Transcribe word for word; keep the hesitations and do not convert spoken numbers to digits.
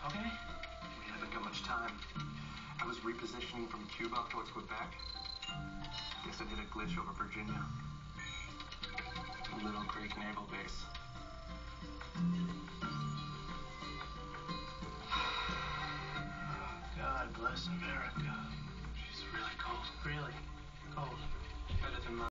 Okay. We haven't got much time. I was repositioning from Cuba up towards Quebec. Guess I did a glitch over Virginia. Little Creek Naval Base. God bless America. She's really cold. Really cold. Better than mine.